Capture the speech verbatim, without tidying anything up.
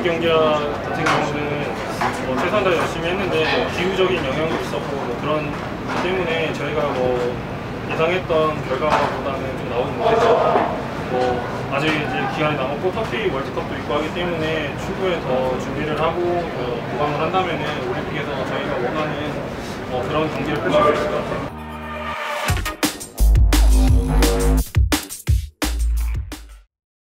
경기 같은 경우는 뭐 최선을 다해 열심히 했는데 기후적인 영향도 있었고 뭐 그런 것 때문에 저희가 뭐 예상했던 결과보다는 좀 나오지 못해서 뭐 아직 이제 기간이 남았고 터키 월드컵도 있고 하기 때문에 추후에 더 준비를 하고 어, 보강을 한다면은 올림픽에서 저희가 원하는 어, 그런 경기를 펼칠 수 있을 것 같아요.